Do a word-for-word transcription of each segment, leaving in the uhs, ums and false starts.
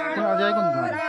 आज आई कौन तुम्हारे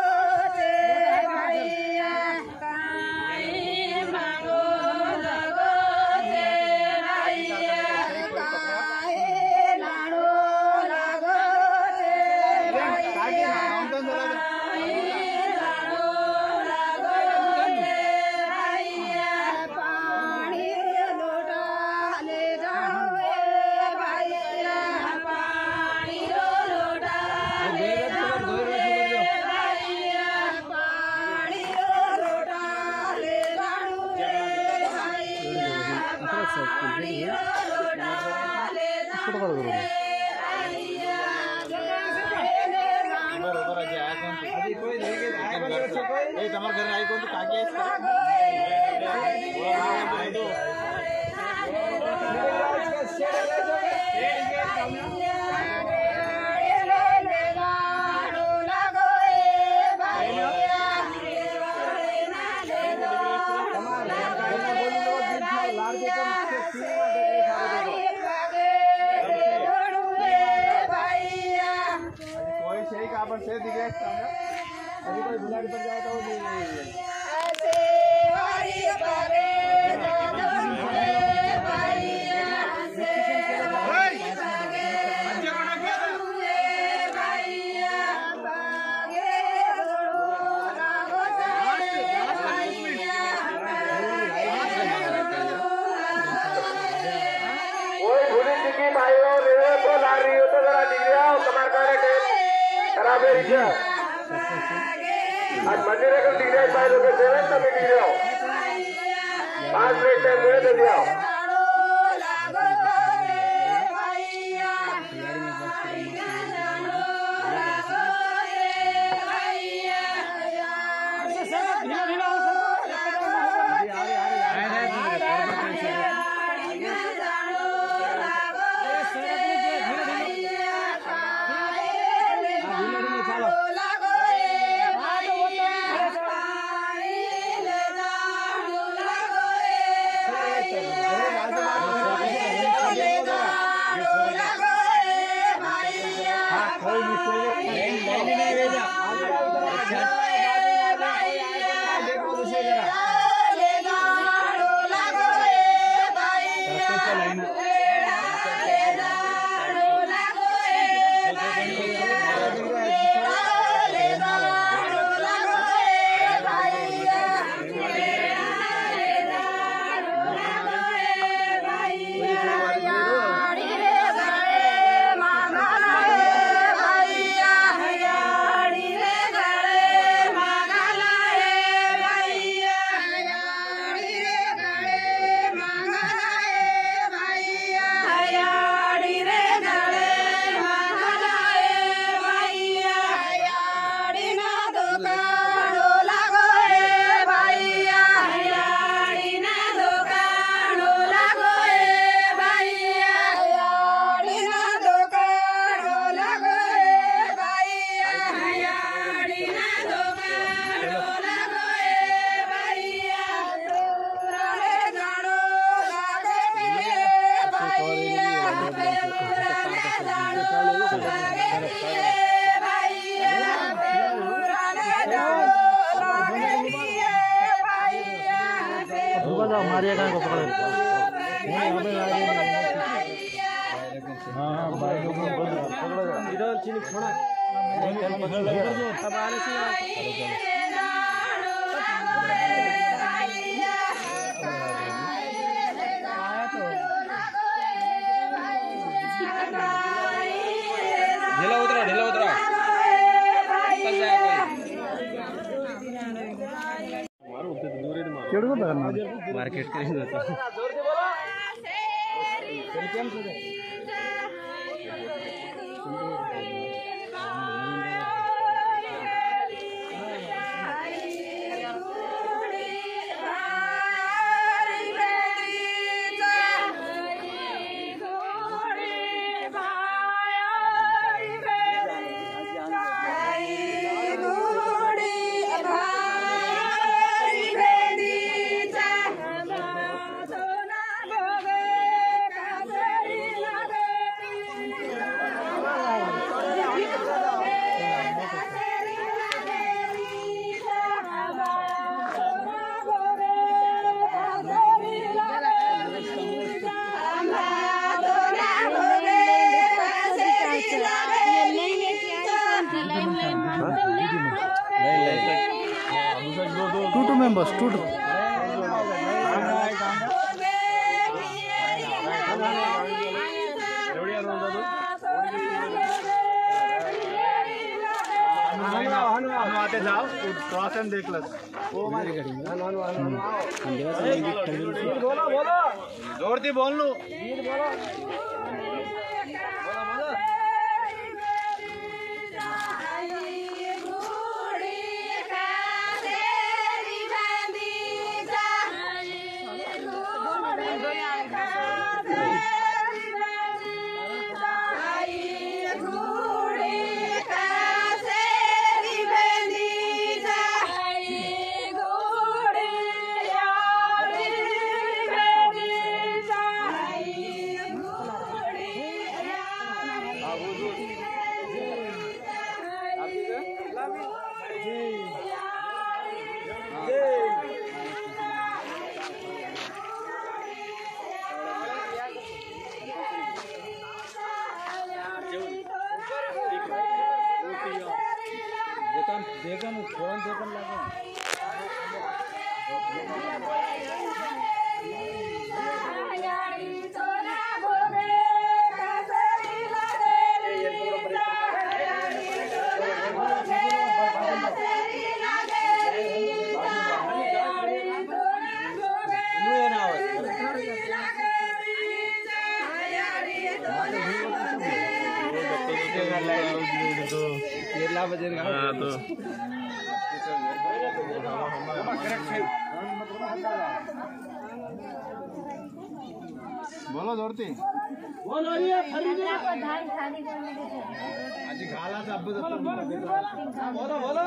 तुम्हारे घर आई कौन तो काके अभी कोई बुलाड़ी पर जाए तो ऐसे वारी करे आज मंदिर को डिग्री पाए लोग सेवन तक डिग्री हो पांच मिनट टाइम दे दे दिया मारिया का पकड़ हाँ भाई इधर चीनी छोड़ा अब आने से ढीला उतरा ढीला उतरा चल जाएगा केड़ो करना मार्केट करेंगे तो जोर से बोलो welcome to two two members two two आते जाओ क्रॉस एंड देख लस ओ मारी गाड़ी बोलो बोलो जोर दी बोल लो वीर बोलो बोलो बोलो देखन फोन देखन लागो केरला बजेगा हां तो बोलो जोरती बोलो ये खरीदे धान खाली करने के आज घाला से अब बोलो बोलो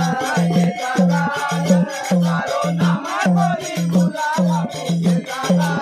Bye.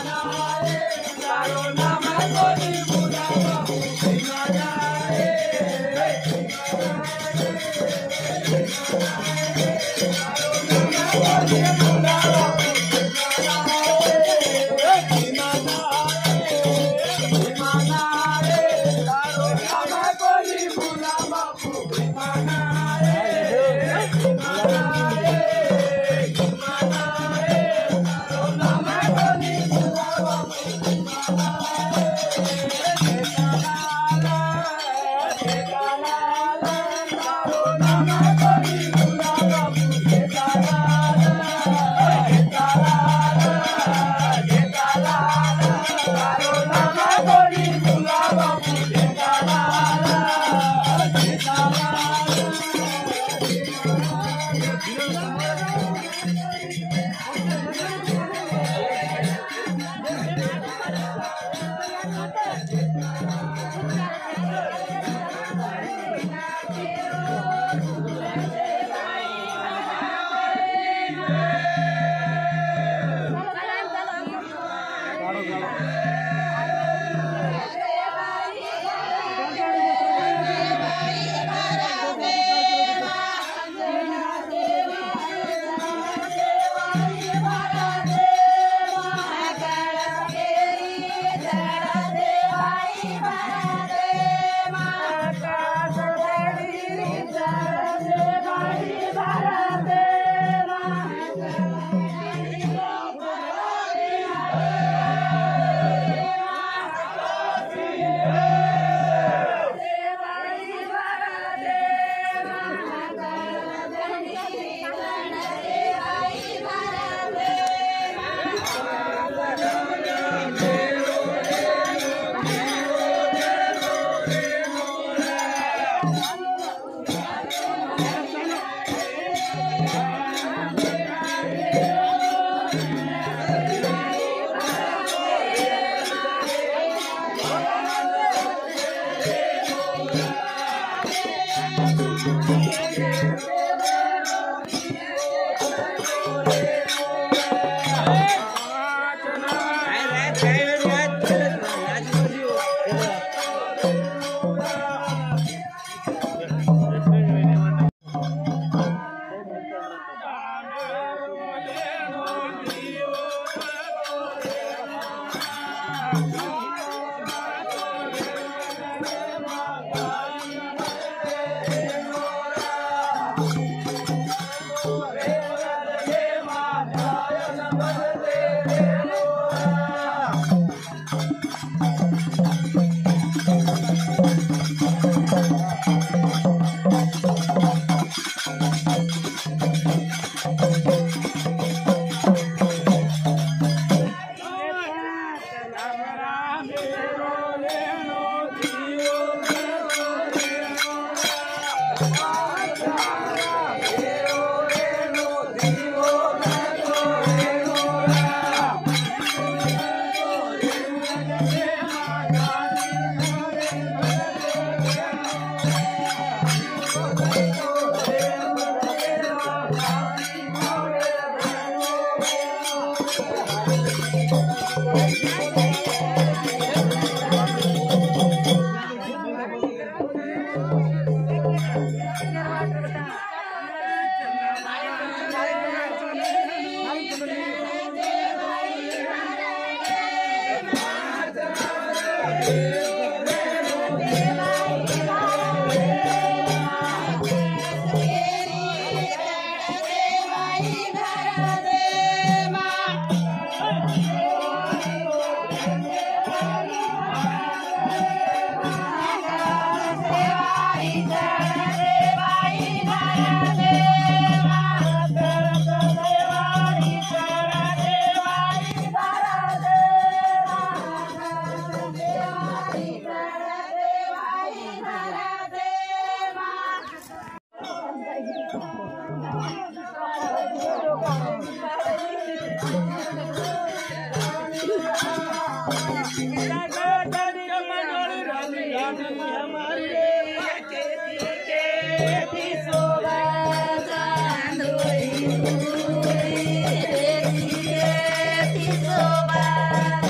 Soba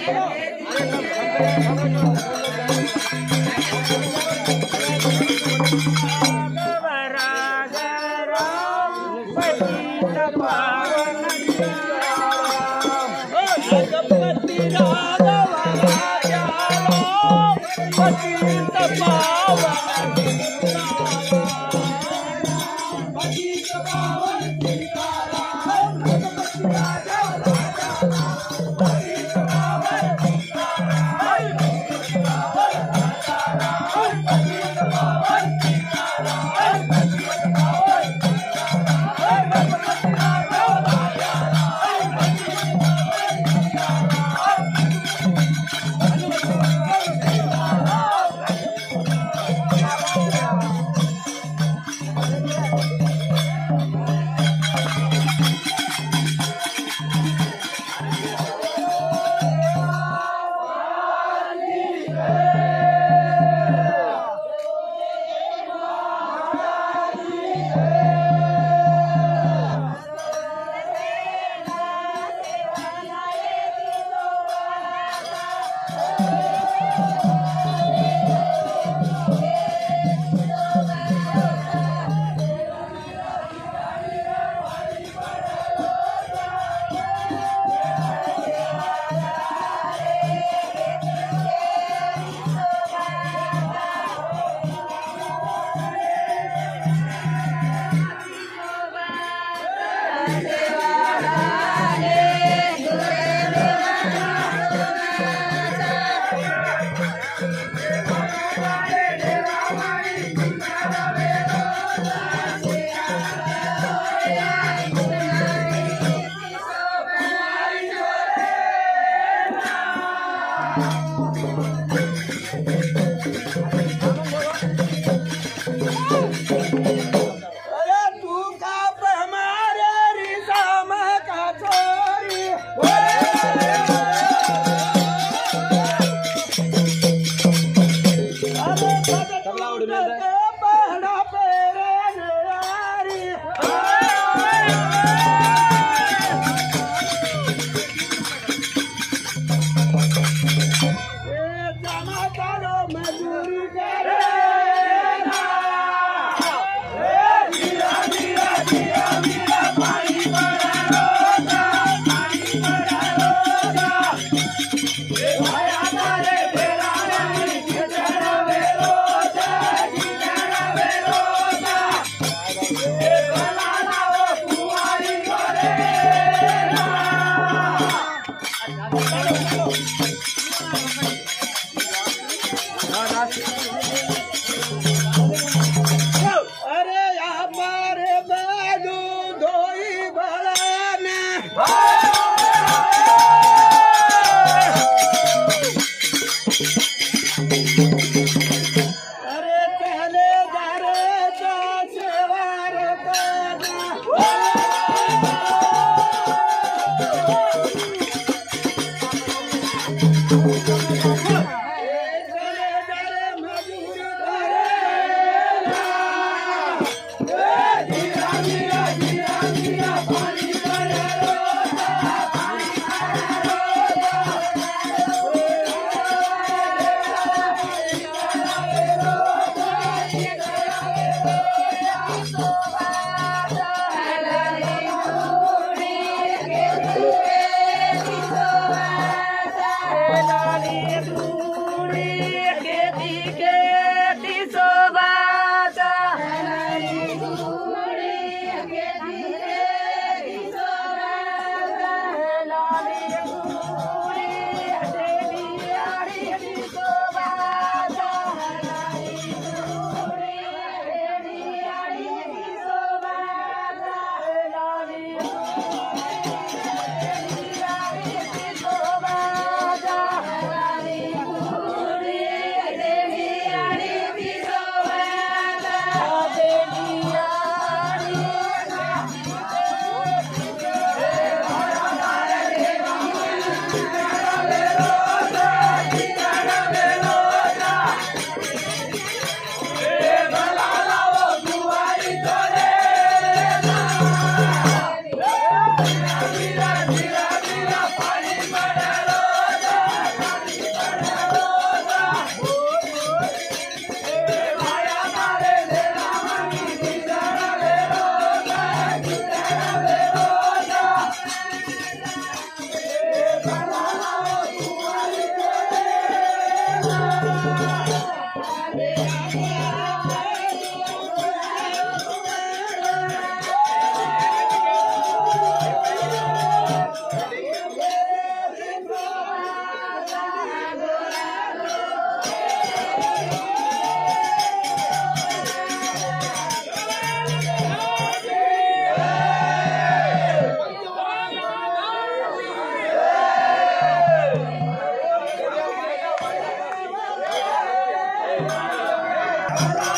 मजूर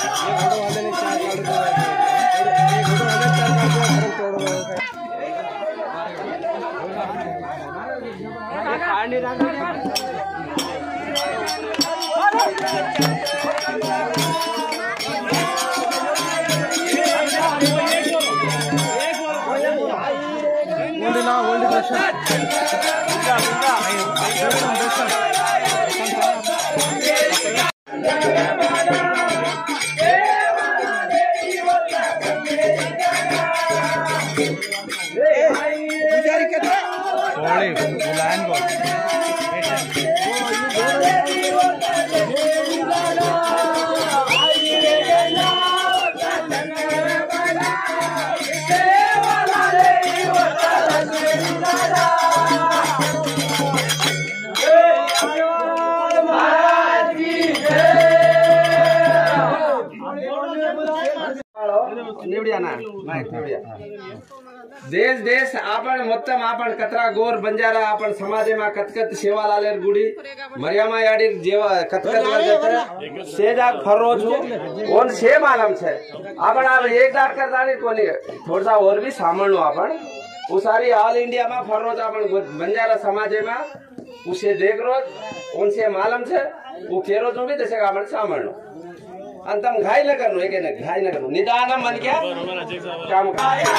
देश देश आपण मोत्तम आपण कतरा गोर बंजारा आपण समाजे में कतकत सेवा लालेर गुड़ी मरियामा याडी जेवा कतकत वर्ग सेजा फरो छु ओन से मालूम छे आपण अब एक दाट कर दानी कोनी थोड़ा और भी सामणो आपण वो सारी ऑल इंडिया में फरो आपण बंजारा समाजे में उसे देख रो ओन से मालूम छे वो केरो जो भी जैसे आपण सामणो अंतम घाई न करनो एक ने घाई न करनो निदान मन क्या काम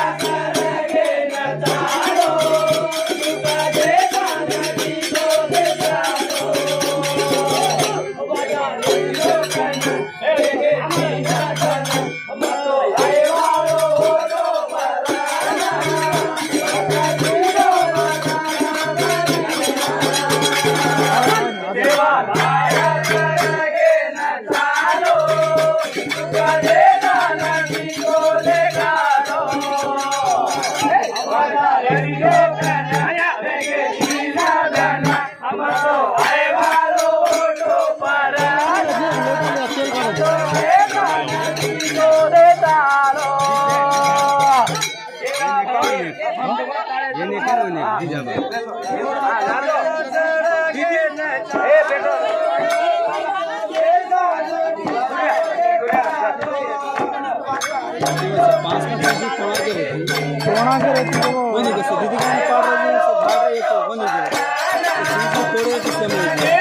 कोना के रहती है वो नहीं कैसे दीदी का पार रही है सब भाग रही है तो वो नहीं है तोड़े सिस्टम है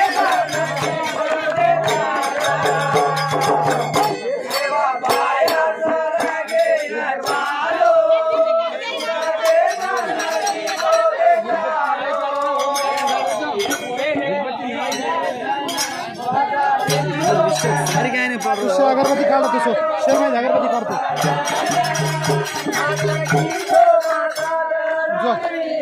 उससे अगरबत्ती काट दो सो शेर में अगरबत्ती काट दो जो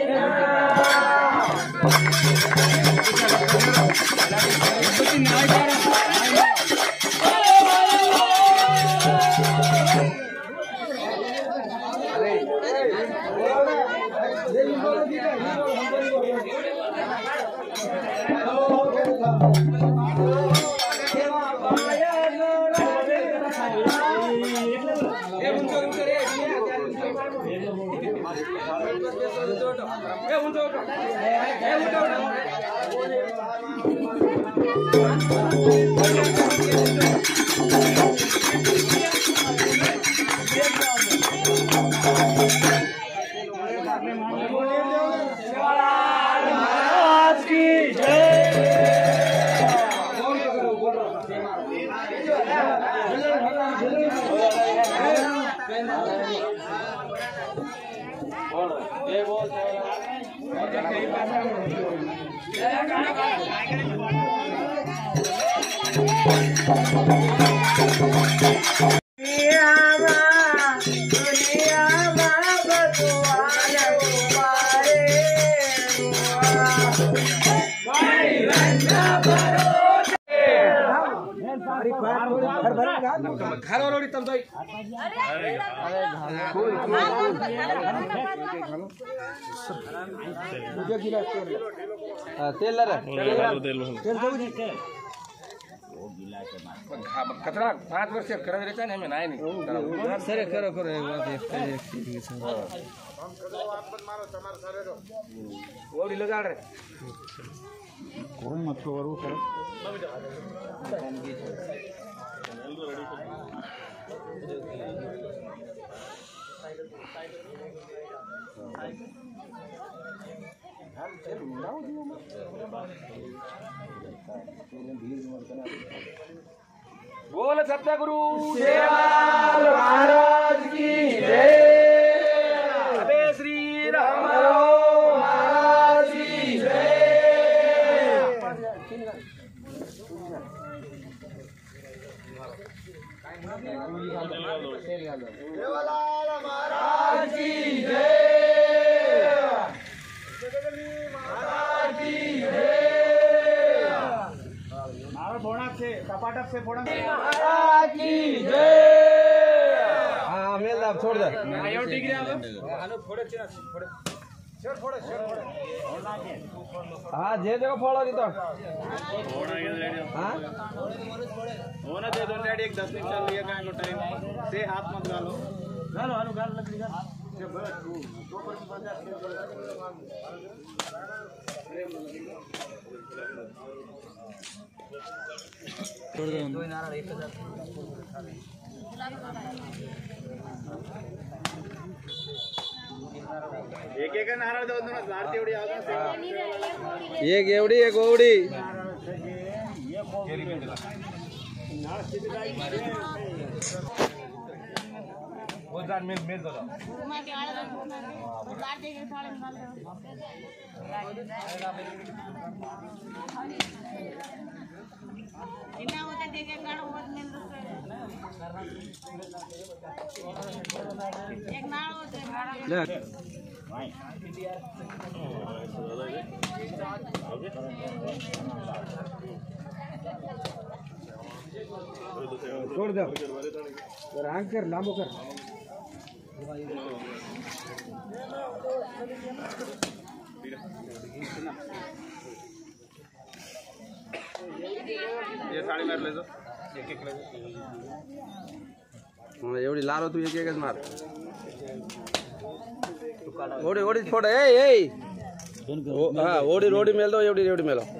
घर और तब तो तेल कतरा पाँच वर्ष कर रहता है मैं नहीं सर करो करो एक बात एक वो भी लगा रहे कोई मत करो करो बोल सत्यगुरु सेवालाल महाराज की जय। अबे श्री रामराव महाराज की जय। सेवालाल महाराज की जय। महाराज की जय। से टपाटप से फोड़ा महाराज की जय। हाँ मेल दाब छोड़ दे। आयो ठीक रे अब हालो फोड़े चिना फोड़े छोड़ फोड़े छोड़ फोड़े हाँ जे जगह फोड़ो दी तो फोड़ा के रेडी हाँ होना दे दो रेडी एक दस मिनट चल लिया काहे को टाइम से हाथ मत गालो गालो हालो गाल लकड़ी का ये बड़ा तू तो पर बजा छोड़ दो दो नारा एक हजार एक एक नारा दो दोनों भारती उड़ी आगे ये गेवड़ी एक ओवड़ी ये खोल नारा सीधे जाई वो जान मिल मिल दो घुमा के आले तो बाहर देके थाले निकाल दो इतना होते देके काढ़ बहुत मिल दो एक नाल होते ले छोड़ दो आंख कर लांबो कर ये साड़ी मार ले दो एक एक ले हाँ एवढी लारो तू एक एकच मार ओडी ओडी फोड़ ए ए हाँ ओडी रोडी मेल दो एवढी एवढी मेलो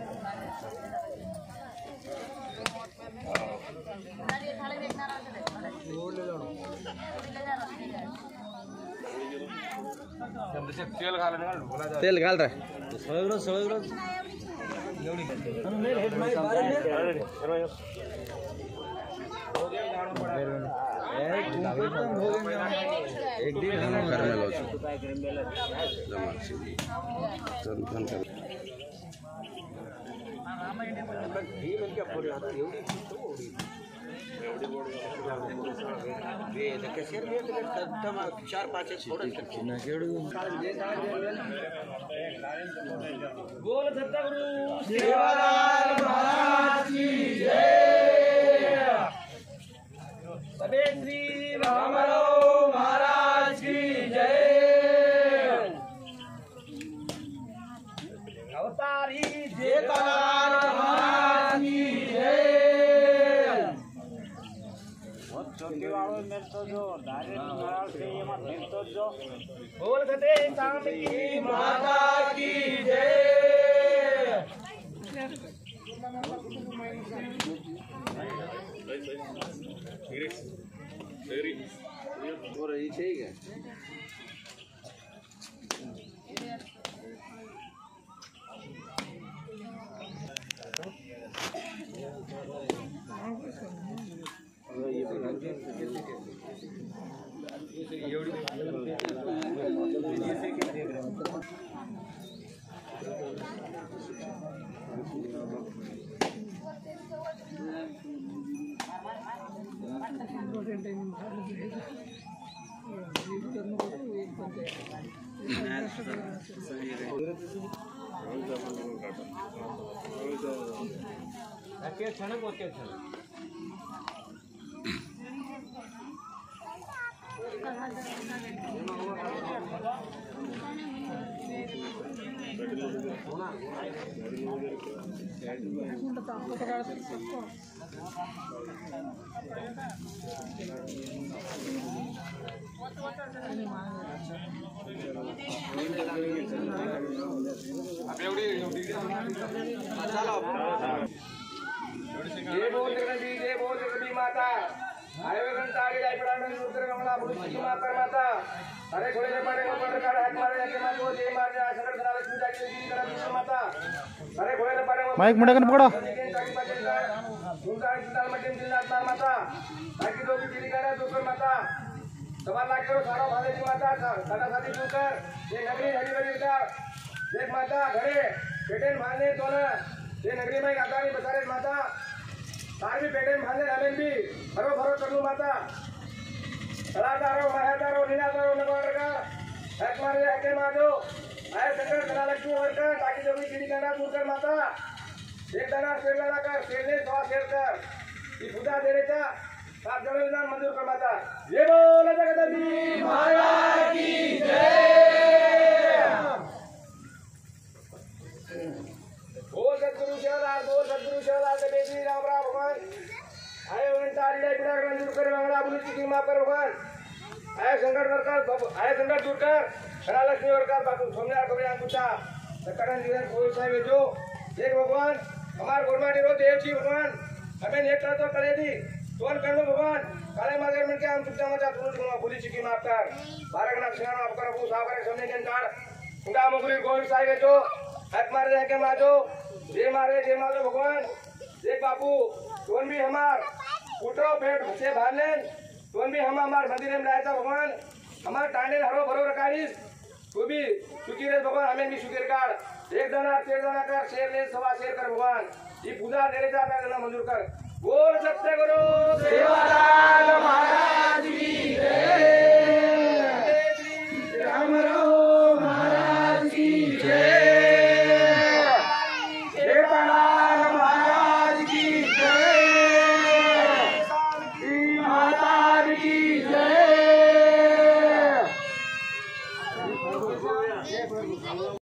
तेल घाल तेल घाल रे सळगरो सळगरो एवढी अनु मेल हेड माई बारे में एक दिन कर मेलो जमा चल चल कर ही मन क्या फोड़ आता एवढी तो ओडी एवढी बोर्ड बे कैसे रे टमा चार पांच फोड़ ना केवढी बोल सत्यगुरु सेवालाल महाराज की जय। अबे श्री रामराव महाराज की जय। अवतारी जेठालाल महाराज की जय। चौकी वालों में तो जो डायरेक्ट नाराल से ये मत मिल तो जो बोल सते काम की माता की जय। और ये ठीक है क्षण होते क्षण ये बोल रही ये बोल रही माता आए घंटा मंगा भूल की माफ कर माता अरे घोड़े ने पाड़े को पकड़ कर हाथ मारे के मार को दे मार जा संकट धरा लक्ष्मी जाके गिरी कर विश्व माता अरे घोड़े ने पाड़े को माइक मुड़ा कर पकड़ो उनका इंतजार में दिन रात मार माता ताकि जो भी गिरी करे तो कर माता सवाल लाख करो सारा भाले की माता सादा सादी तू कर ये नगरी हरी बनी कर देख माता घरे पेटेन भाले तो ना ये नगरी में गाता नहीं बसारे माता तार भी पेटेन भाले हमें भी भरो भरो चलू माता कलाकारों महादारों नीलादारों नगौर का हक मारे हके माधो आए शंकर कला लक्ष्मी वर्कर ताकि जो भी गिरी करना दूर कर माता एक दाना शेर दाना कर शेर ने सवा शेर कर ये पूजा दे रहे था सात जन विधान मंजूर कर माता ये बोला जगदम्बी महाराज की जय बोल सतगुरु शिवलाल बोल सतगुरु शिवलाल से बेटी राम राम भगवान आए उन तारी ले बिना मंजूर कर मंगला बुली की माफ कर भगवान आए संकट वर्कर आए संकट दूर कर कला लक्ष्मी वर्कर बापू सोमनाथ को अंकुशा सकरन जी कोई साहब जो एक भगवान हमार गोरमाटी रो देव जी भगवान हमें नेक कर तो करे दी तोन कर लो भगवान काले मागर में क्या हम सुखा मचा तुम भूली चुकी माफ कर बारह ना क्षण आप कर वो सागर समने के कार उनका मुगरी गोल साहब जो हक मार दे के माजो जे मारे जे मारो भगवान देख बापू तोन भी हमार फूटो पेट से भाले तोन भी हम हमार मंदिर में रहता भगवान हमार टांडे हरो भरो रखाइस तू भी सुखी रहे भगवान हमें भी सुखी कर एक दाना शेर दाना कर शेर ले सवा शेर कर भगवान ये पूजा दे रहे जाता है मंजूर कर बोल सत्य गुरु सेवालाल महाराज की जय राम रहो महाराज की जय सेवालाल महाराज की जय माता की जय